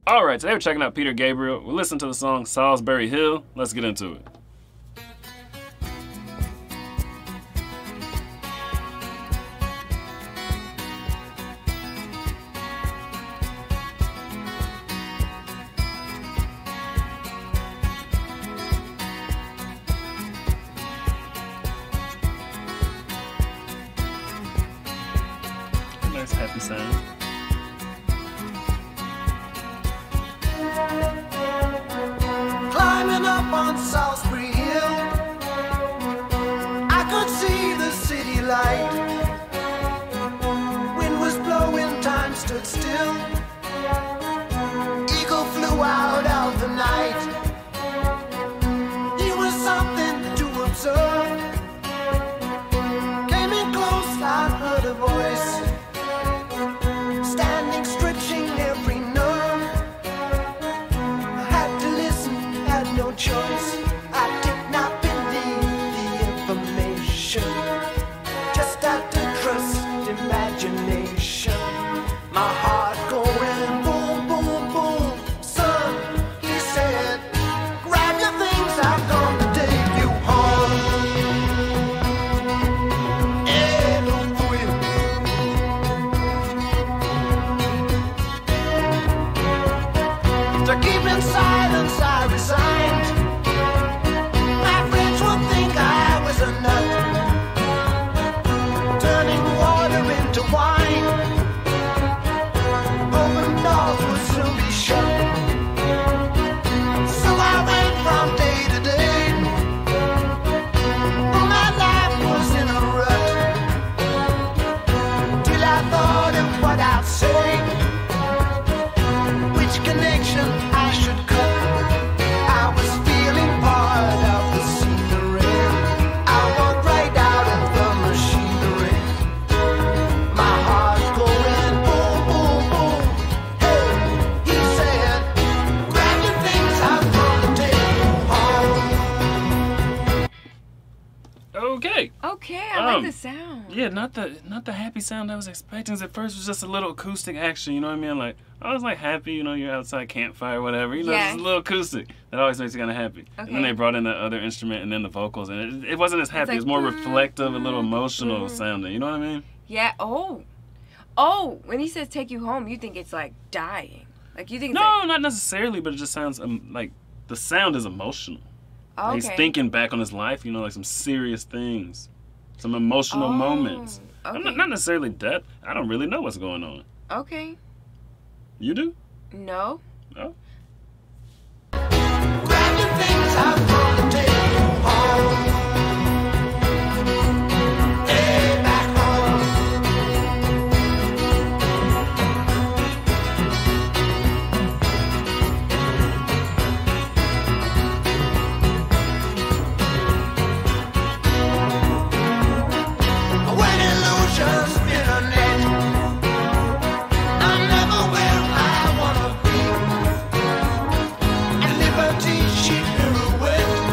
Alright, today we're checking out Peter Gabriel. We'll listen to the song Solsbury Hill. Let's get into it. Nice happy sound. Climbing up on Solsbury Hill, I could see the city light. Wind was blowing, time stood still. Eagle flew out of the night. He was something to observe. Came in close, I heard a voice, standing, stretching every nerve. I had to listen, had no choice. I did not believe the information, just had to trust imagination. My heart going boom, boom, boom. Son, he said, grab your things, I'm gonna take you home. To keep in silence, I resigned. My friends would think I was a nut, turning water into wine. Open doors would soon be shut. So I went from day to day. My life was in a rut, till I thought of what I'd say, which connection I should cut. I was feeling part of the scenery. I walked right out of the machinery. My heart going boom, boom, boom. Hey, he said, grab your things, I'm gonna take you home. Okay. Okay, I like the sound. Yeah, not the happy sound I was expecting. At first it was just a little acoustic action, you know what I mean? Like, I was like happy, you know, you're outside campfire, whatever. You know, Yeah. just a little acoustic. That always makes you kind of happy. Okay. And then they brought in that other instrument and then the vocals, and it wasn't as happy. like, It was more reflective, a little emotional sounding. You know what I mean? Yeah. Oh, when he says take you home, you think it's like dying. Like, you think it's No, not necessarily, but it just sounds like the sound is emotional. like, okay. He's thinking back on his life, you know, like some serious things, some emotional moments. Okay. Not necessarily death. I don't really know what's going on. Okay. You do? No. Oh. Grab your things, I'm gonna take you home. Hey, back home. When illusions spin a net, I'm never where I wanna be. And liberty, she pirouette.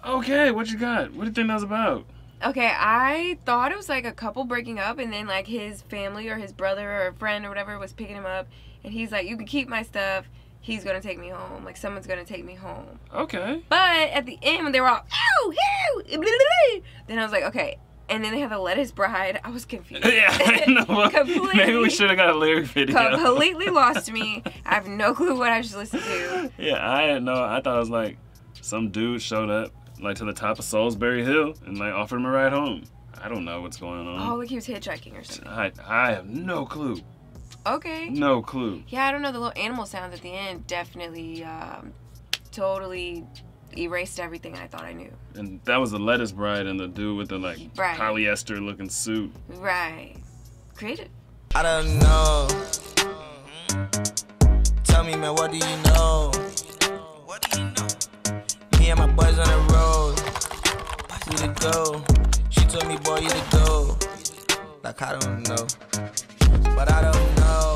Okay, what you got? What do you think that was about? Okay, I thought it was like a couple breaking up, and then like his family or his brother or a friend or whatever was picking him up, and he's like, "You can keep my stuff. He's gonna take me home. Like someone's gonna take me home." Okay. But at the end, when they were all, "Ow, ew," then I was like, okay. And then they had the Let His Bride. I was confused. Yeah, I know. Well, maybe we should have got a lyric video. Completely lost me. I have no clue what I should listen to. Yeah, I didn't know. I thought it was like some dude showed up like to the top of Solsbury Hill and like offered him a ride home. I don't know what's going on. Oh, like he was hitchhiking or something. I have no clue. Okay. No clue. Yeah, I don't know. The little animal sounds at the end definitely totally erased everything I thought I knew. And that was the lettuce bride and the dude with the like polyester looking suit. Right. Creative. I don't know. Tell me, man, what do you know? What do you know? Me and my boys on the road. We to go. She told me, boy, you to go. Like I don't know. But I don't know.